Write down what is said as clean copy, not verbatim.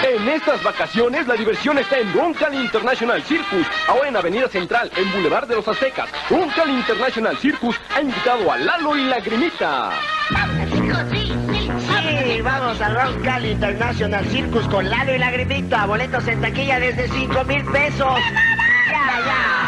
En estas vacaciones, la diversión está en Runcal International Circus, ahora en Avenida Central, en Boulevard de los Aztecas. Runcal International Circus ha invitado a Lalo y Lagrimita. Sí, vamos al Runcal International Circus con Lalo y Lagrimita. Boletos en taquilla desde 5,000 pesos. ¡Ya, ya!